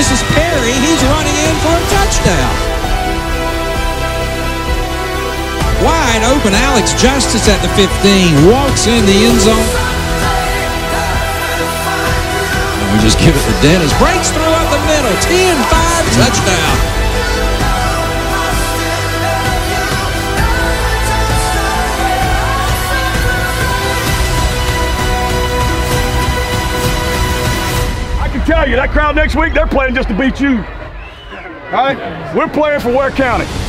This is Perry. He's running in for a touchdown. Wide open, Alex Justice at the 15. Walks in the end zone. And we just give it to Dennis. Breaks through up the middle. 10-5 touchdown. Tell you, that crowd next week, they're playing just to beat you. All right? We're playing for Ware County.